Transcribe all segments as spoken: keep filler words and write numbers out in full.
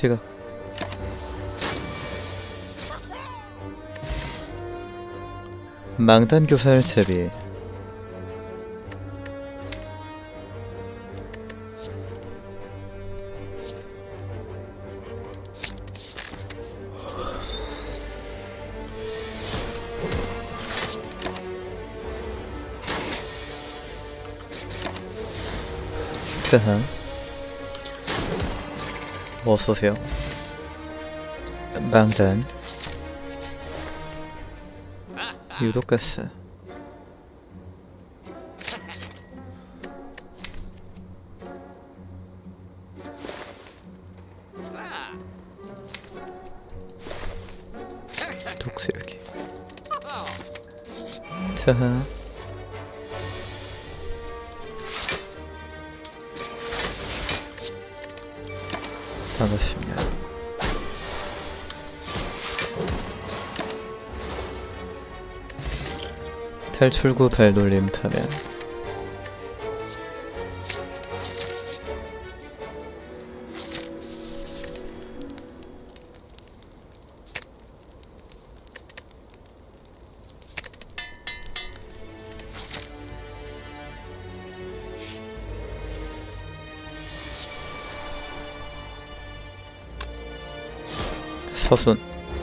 시각. 망단 교살 제비. 트하. 어서오세요. 망단 유독가스. 독수리기. 트하. 반갑습니다. 탈출구 발놀림 타면 서순.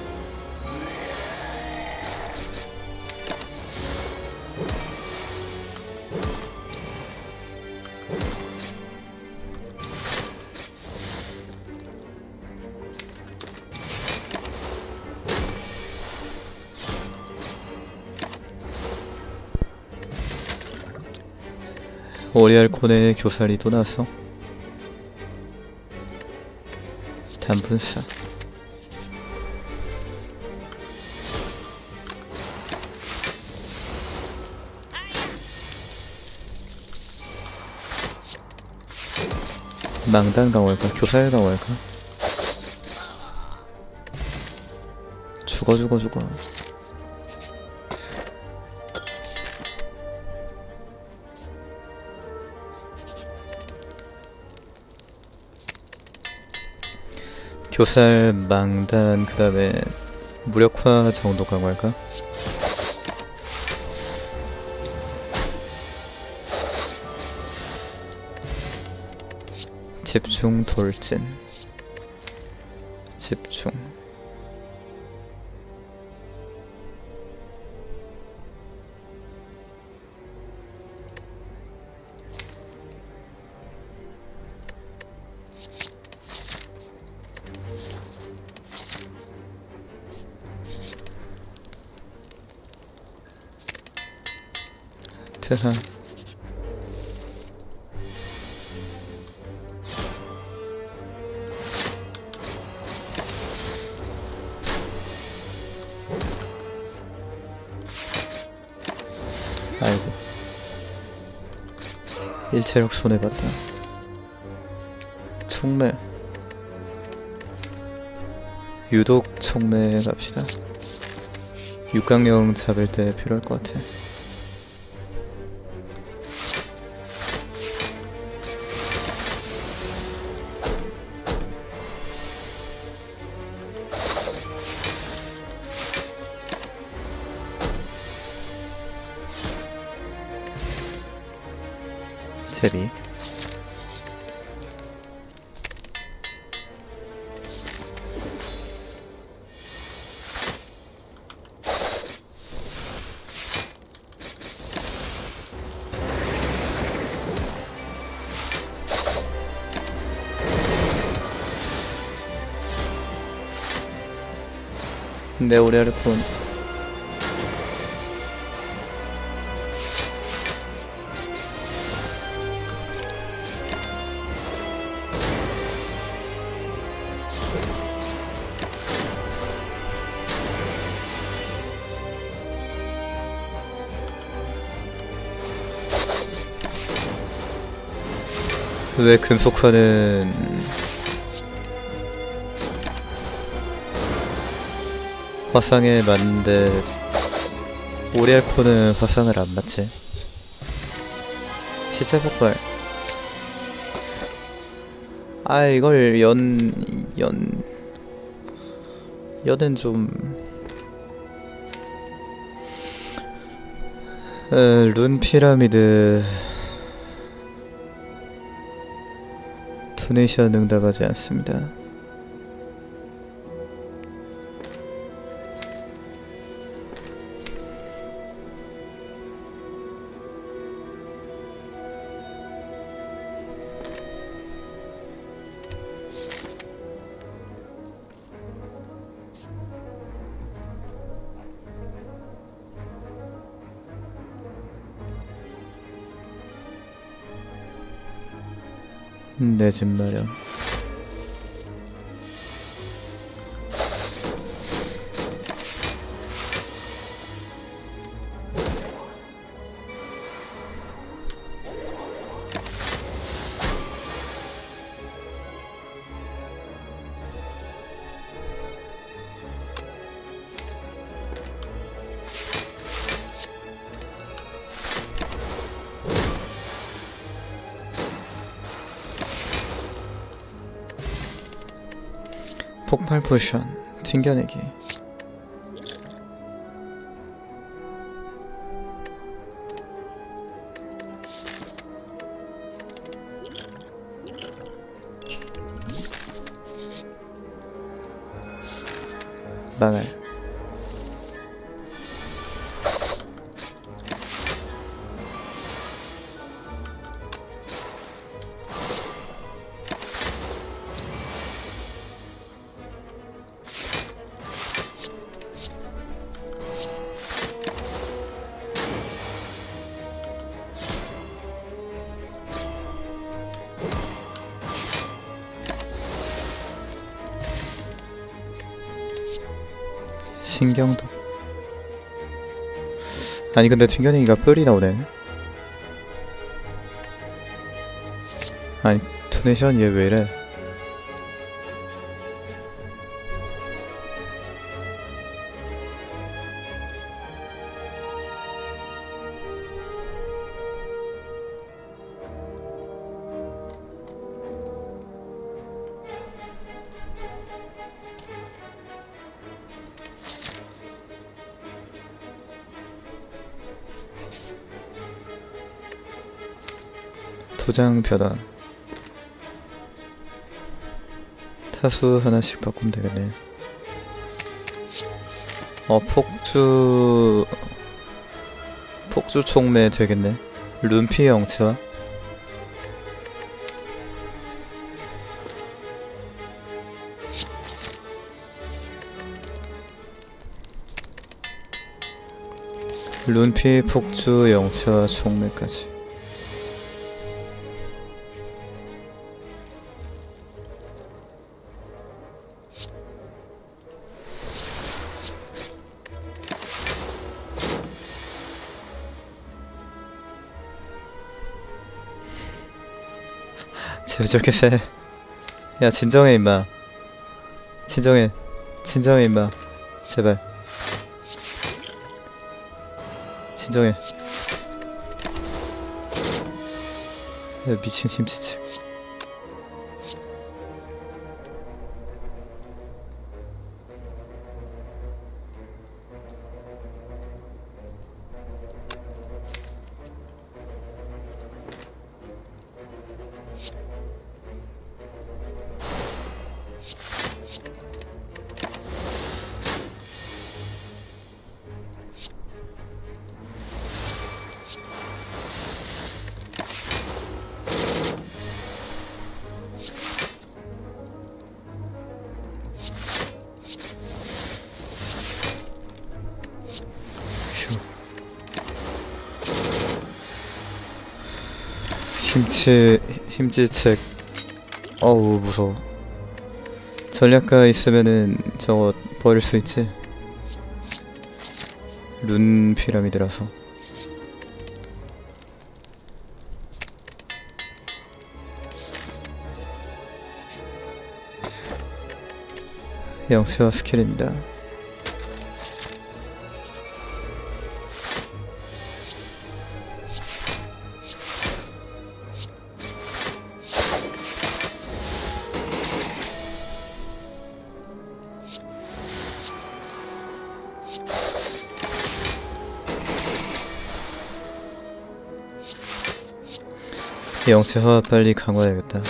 오리알콘의 교살이 또 나왔어. 단분사. 망단 강화할까? 교살 강화할까? 죽어 죽어 죽어. 교살, 망단, 그 다음에 무력화 정도 강화할까? 집중 돌진. 집중. 트하. 아이고, 일체력 손해봤다. 촉매. 유독 촉매 갑시다. 육강령 잡을 때 필요할 것 같아. 제비. 내 오리알콘. 왜 금속화는 화상에 맞는데 오리알콘은 화상을 안 맞지? 시체 폭발. 아 이걸 연... 연... 연은 좀... 어, 룬 피라미드... 투네이션 응답하지 않습니다. 내 집 마련. 폭발 포션, 튕겨내기. 망할. 신경도. 아니 근데 튕겨내기가 뿔이 나오네. 아니 투네이션 얘 왜이래. 도장 변화. 타수 하나씩 바꾸면 되겠네. 어 폭주... 폭주 총매 되겠네. 룬피 영차. 룬피 폭주 영차 총매까지. 왜 저렇게 세? 야 진정해 임마. 진정해. 진정해 임마. 제발 진정해. 야, 미친 힘지체. 힘치... 힘지책. 어우 무서워. 전략가 있으면은 저거 버릴 수 있지? 룬 피라미드라서. 영수와 스킬입니다. 영체화 빨리 강화해야겠다.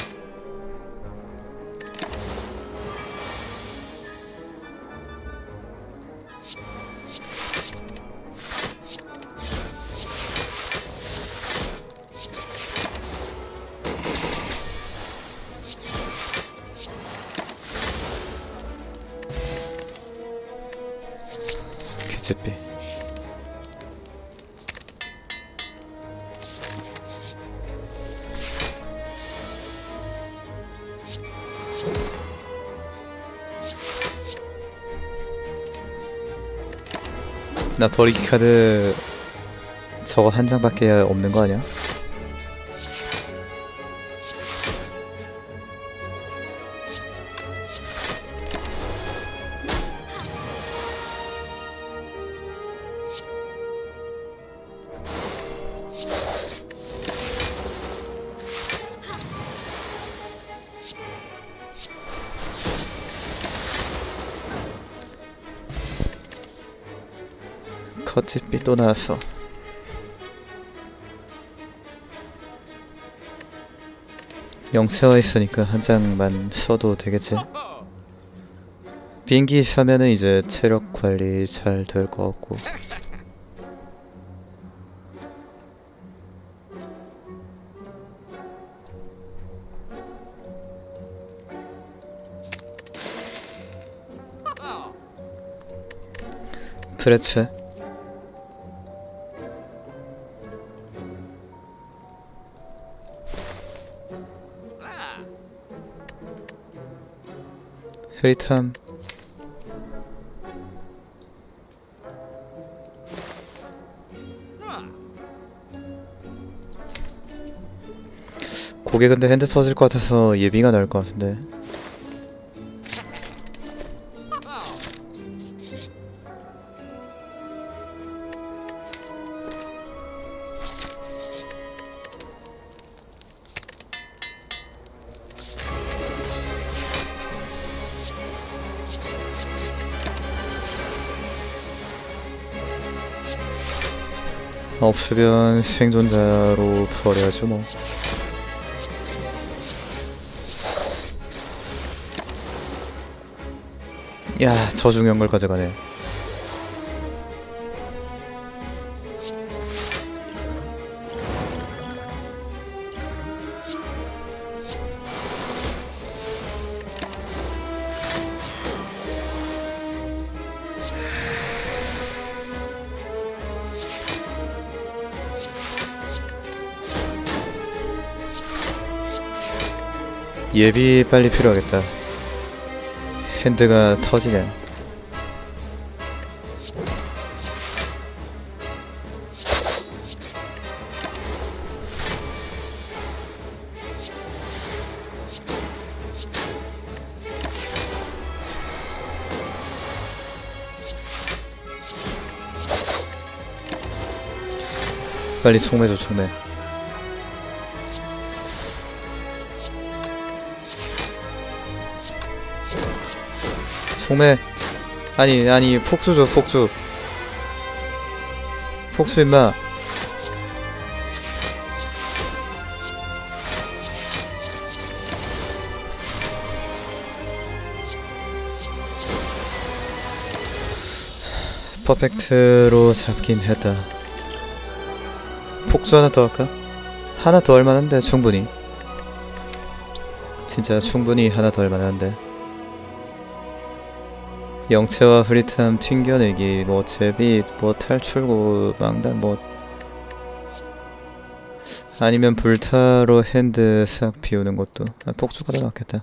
규제비. 나 버리기 카드 저거 한 장밖에 없는 거 아니야? 컷집비 또 나왔어. 영체화 있으니까 한 장만 써도 되겠지? 비행기 사면은 이제 체력 관리 잘 될 것 같고. 프레체 흐릿함. 고개 근데 핸드 터질 것 같아서 예비가 나을 것 같은데. 없으면 생존자로 버려야죠 뭐. 야, 저 중요한 걸 가져가네. 예비 빨리 필요하겠다. 핸드가 터지네. 빨리 총매줘 총매. 총매. 아니 아니 폭수 줘 폭수. 폭수 임마. 퍼펙트로 잡긴 했다. 폭수 하나 더 할까? 하나 더 할만한데 충분히. 진짜 충분히 하나 더 할만한데. 영체와 흐릿함 튕겨내기, 뭐 제비, 뭐 탈출구, 망단, 뭐 아니면 불타로 핸드 싹 비우는 것도. 아, 폭주가 더 낫겠다.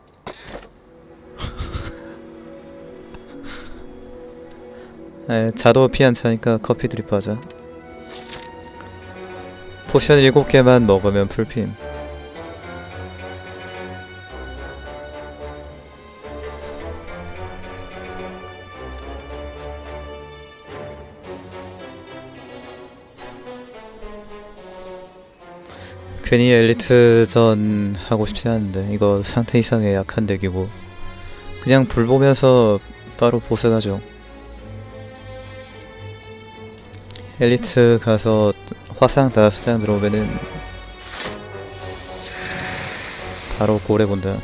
아, 자도 피 안 차니까 커피 드리프 하자. 포션 일곱 개만 먹으면 풀핌. 괜히 엘리트전 하고 싶지 않은데 이거 상태 이상의 약한 덱이고 그냥 불 보면서 바로 보스 가죠. 엘리트 가서 화상 다섯 장 들어오면은 바로 고래 본다.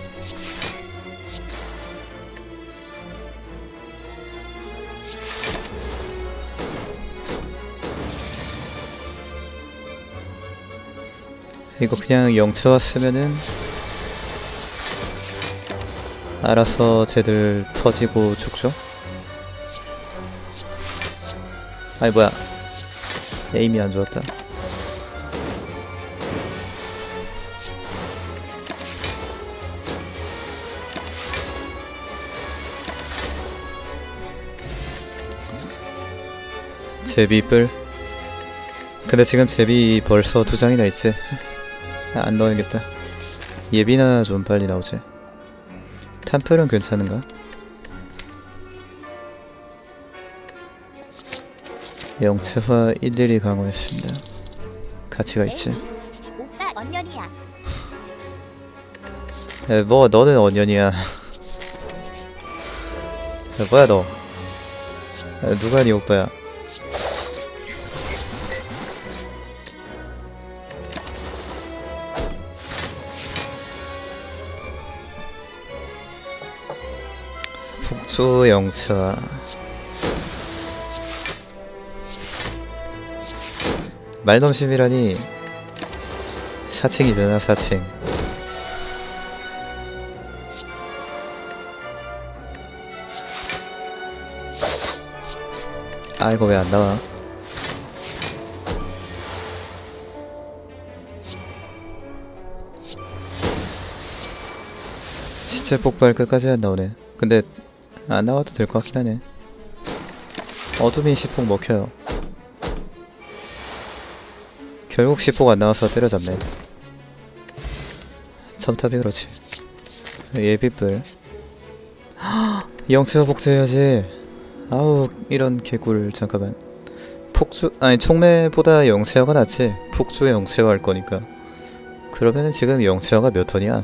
이거 그냥 영체화 쓰면은 알아서 쟤들 터지고 죽죠? 아니 뭐야, 에임이 안 좋았다. 제비뿔. 근데 지금 제비 벌써 두 장이나 있지. 안 넣어야겠다. 예비나 좀 빨리 나오지. 탐플은 괜찮은가? 영체화 일일이 강화했습니다. 가치가 있지. 오빠 언년이야. 에, 뭐 너는 언년이야. 야, 뭐야 너. 야, 누가 네 오빠야. 폭주 영체화. 말넘심이라니. 사칭이잖아 사칭. 아 이거 왜 안 나와? 시체 폭발 끝까지 안 나오네. 근데 안 나와도 될 것 같긴 하네. 어둠이 시폭 먹혀요. 결국 시폭 안 나와서 때려잡네. 첨탑이 그렇지. 예비뿔. 영체화 복제해야지. 아우 이런 개꿀. 잠깐만. 폭주 아니 총매보다 영체화가 낫지. 폭주 영체화 할 거니까. 그러면은 지금 영체화가 몇 턴이야?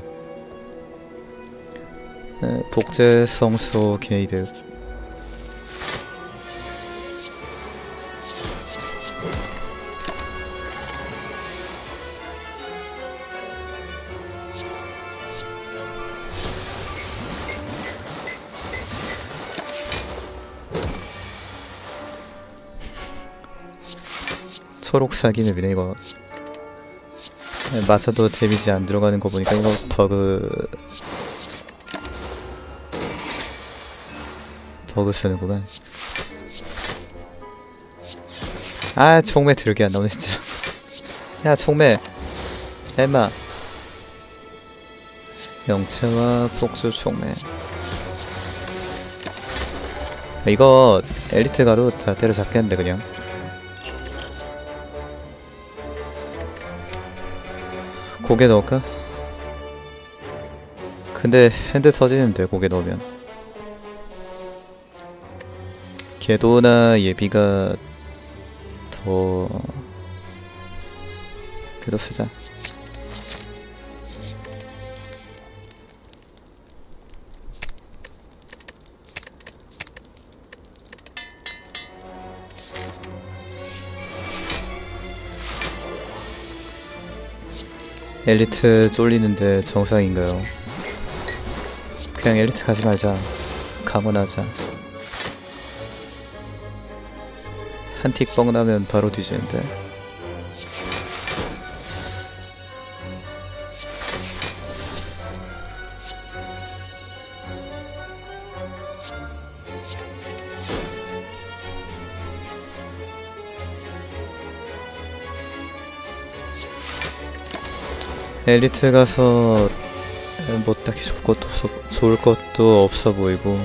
에, 복제 성소 게이드. 초록 사기 맵이네 이거. 맞아도 데미지 안 들어가는 거 보니까 이거 버그 버그 쓰는구만. 아 총매 들게 안 나오네 진짜. 야 총매 엠마. 영체화 폭주 총매. 이거 엘리트 가도 다 때려잡겠는데 그냥. 고개 넣을까? 근데 핸드 터지는데 고개 넣으면. 궤도나 예비가 더... 궤도 쓰자. 엘리트 쫄리는데 정상인가요? 그냥 엘리트 가지 말자. 감원하자. 한 틱 뻥 나면 바로 뒤지는데. 엘리트 가서 뭐 딱히 좋을 것도 없어, 좋을 것도 없어 보이고.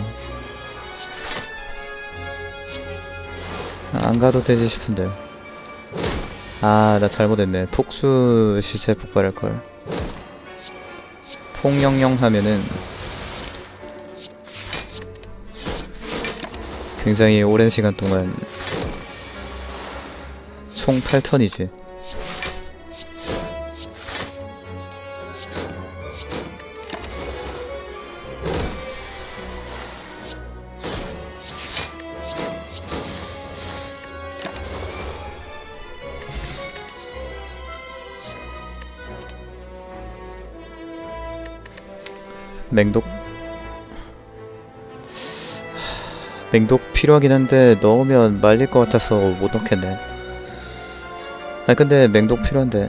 안 가도 되지 싶은데. 아, 나 잘못했네. 폭수 시체 폭발할걸. 폭영영 하면은 굉장히 오랜 시간 동안 총 팔 턴이지. 맹독 맹독 필요하긴 한데 넣으면 말릴 것 같아서 못 넣겠네. 아 근데 맹독 필요한데.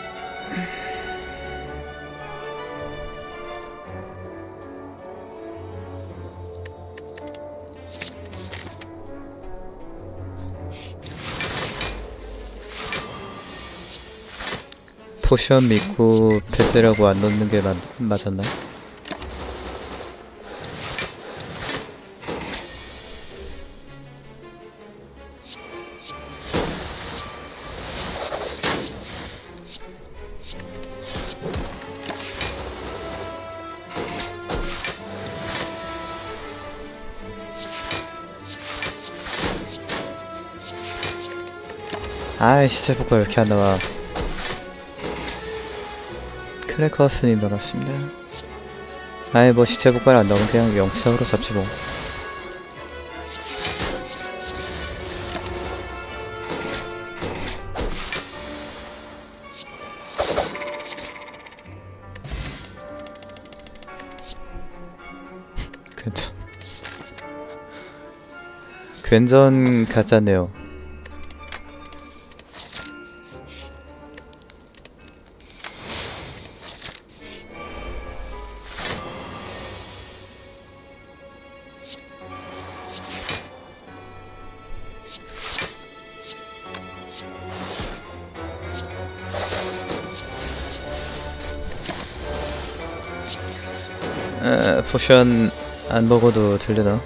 포션 믿고 배제라고 안 넣는 게 맞, 맞았나? 아이 시체 폭발 왜 이렇게 안 나와. 클래커스님 반갑습니다. 아이 뭐 시체 폭발 안 나오면 그냥 영체으로 잡지 뭐. 괜찮. 괜전 가짜네요. 아, 포션 안 먹어도 되려나?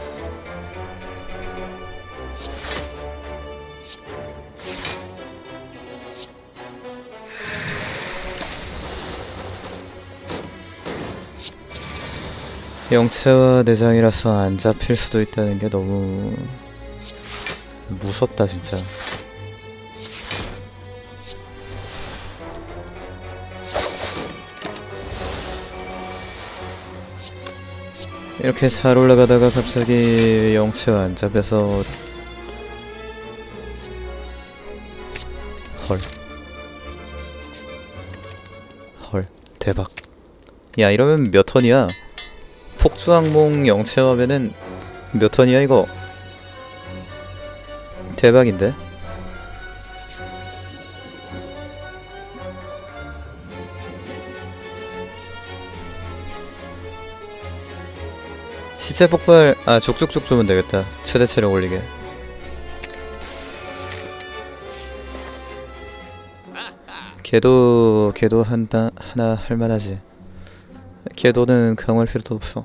영체와 내장이라서 안 잡힐 수도 있다는 게 너무 무섭다 진짜. 이렇게 잘 올라가다가 갑자기 영체가 안 잡혀서 헐 헐 대박. 야 이러면 몇 턴이야? 폭주악몽 영체화면은 몇 턴이야 이거? 대박인데? 시체 폭발, 아 쭉쭉쭉 주면 되겠다. 최대 체력 올리게. 걔도 걔도 한다 하나 할만하지. 걔도는 강화할 필요도 없어.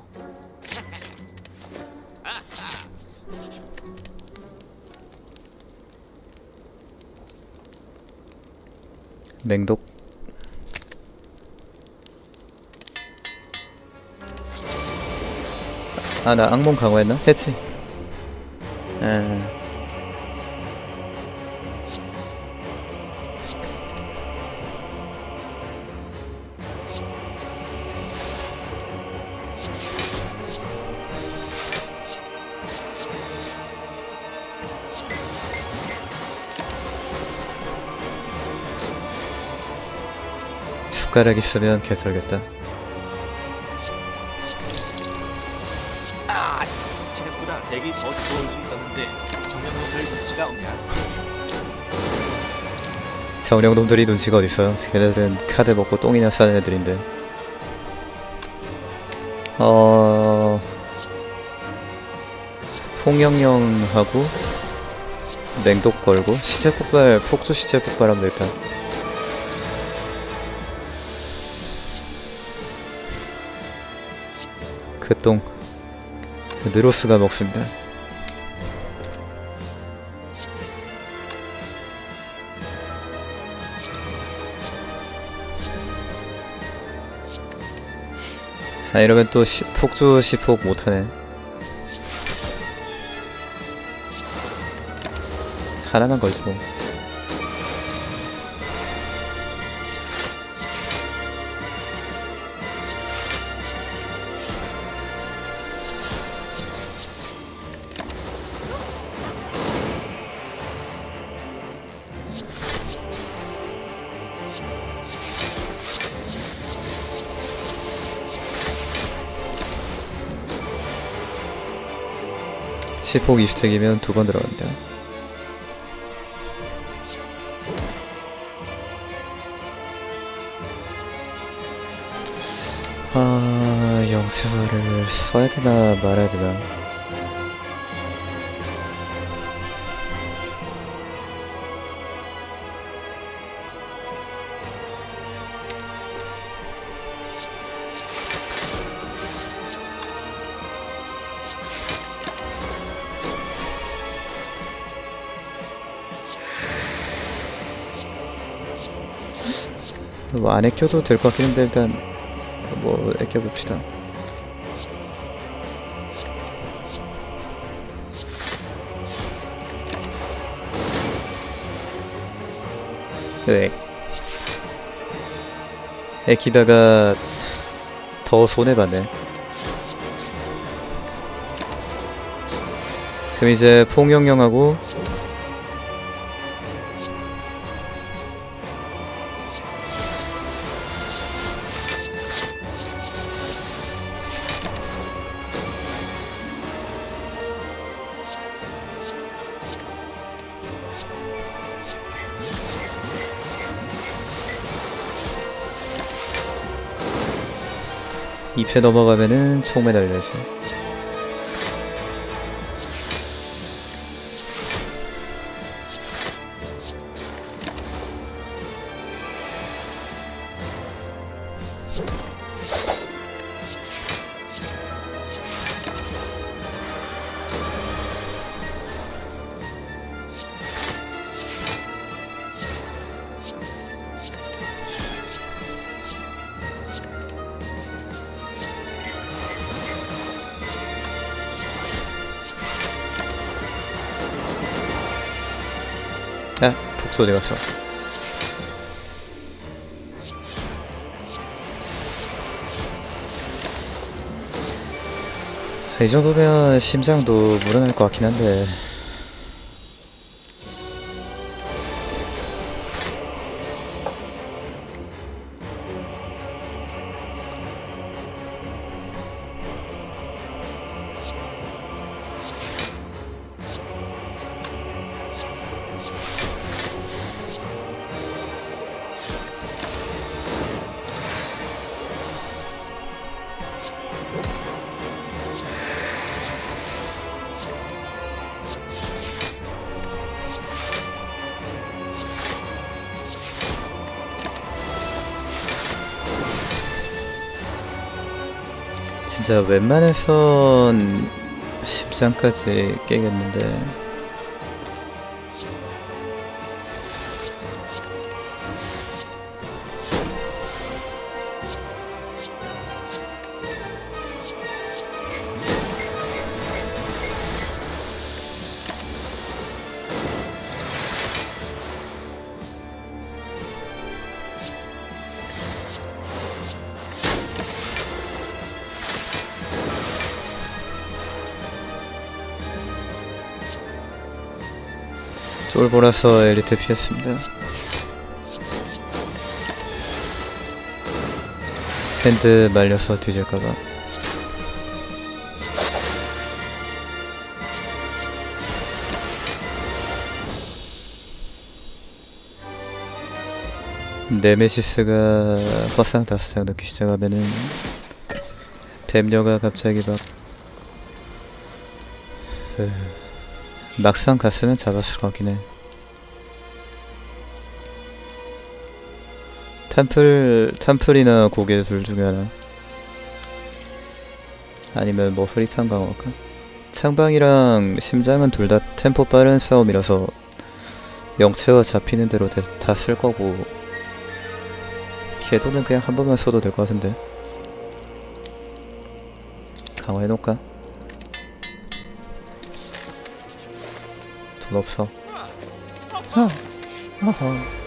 맹독. 아 나 악몽 강화했나? 했지. 아. 숟가락 있으면 개설겠다. 아, 생각보다 덱이 더 좋을 수 있었는데 정령놈들 눈치가 없냐? 정령놈들이 눈치가 어딨어요. 걔네들은 카드 먹고 똥이나 싸는 애들인데. 어... 홍영영하고 맹독 걸고 시체 폭발, 폭주 시체 폭발하면 되겠다. 그 똥 느로스가 먹습니다. 아 이러면 또 시, 폭주 시폭 못하네. 하나만 걸지 뭐. 십 폭 이 스택이면 두 번 들어갑니다. 아, 영세화를 써야 되나 말아야 되나. 뭐 안 아껴도 될 것 같긴 한데 일단 뭐 아껴봅시다. 네. 아끼다가 더 손해봤네. 그럼 이제 폭영영하고 이 패 넘어가면은 총매 날려야지. 아, 복수 어디 갔어? 이 정도면 심장도 물어날 것 같긴 한데. 진짜 웬만해선 심장까지 깨겠는데. 쫄보라서 엘리트 피했습니다. 핸드 말려서 뒤질까봐. 네메시스가 화상 다섯 장 넣기 시작하면은 뱀녀가 갑자기 막 그... 막상 갔으면 잡았을 것 같긴 해. 탐플, 탐플이나 고개 둘 중에 하나. 아니면 뭐 흐릿한 강화할까? 창방이랑 심장은 둘 다 템포 빠른 싸움이라서 영체화 잡히는 대로 다 쓸 거고, 궤도는 그냥 한 번만 써도 될 것 같은데. 강화해놓을까? 돈 없어. 아, 어허.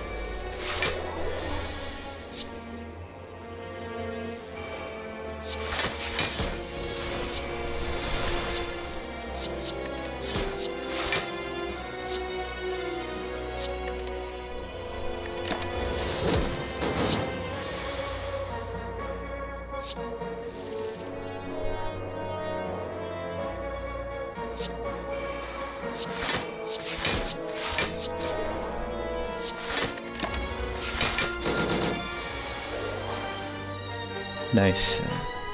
나이스.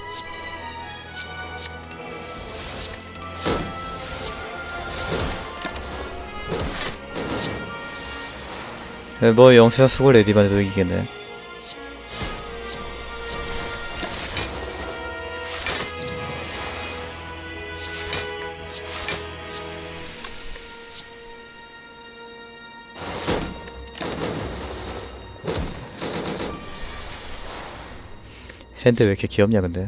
뭐 영세가 쓰고 레디바도 이기겠네. 핸드 왜 이렇게 귀엽냐 근데.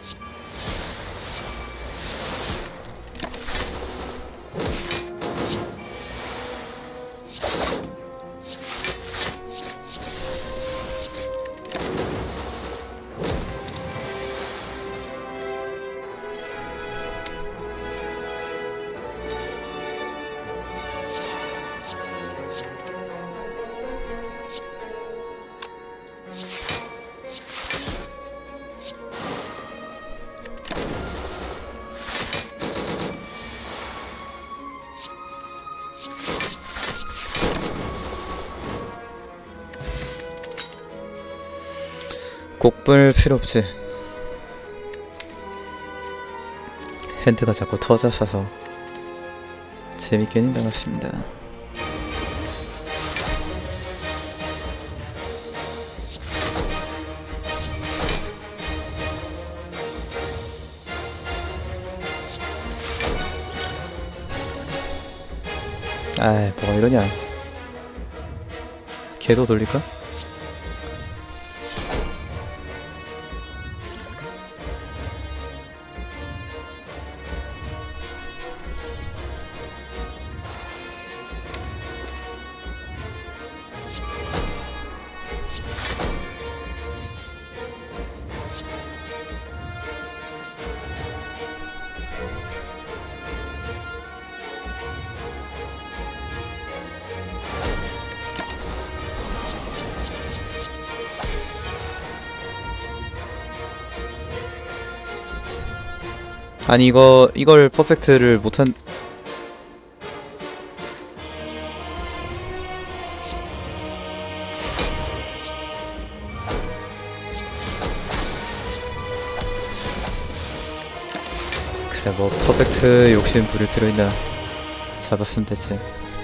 곡불 필요 없지. 핸드가 자꾸 터졌어서 재밌게는 나갔습니다. 아이 뭐가 이러냐. 걔도 돌릴까? 아니 이거 이걸 퍼펙트를 못한. 그래 뭐 퍼펙트 욕심 부릴 필요 있나. 잡았으면 됐지.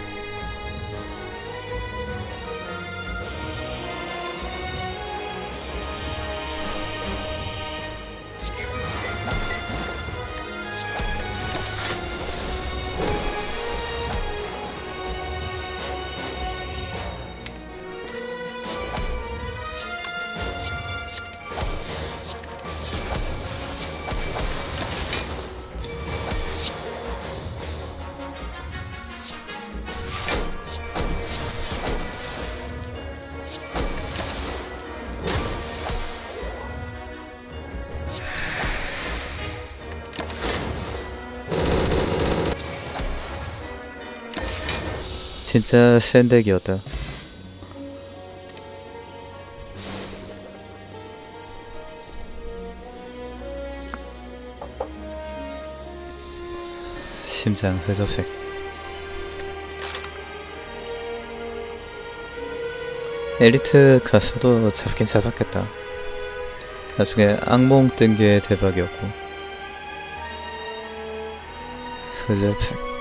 진짜 센 덱이었다. 심장 흐저색. 엘리트 가서도 잡긴 잡았겠다. 나중에 악몽 뜬 게 대박이었고. 흐저색.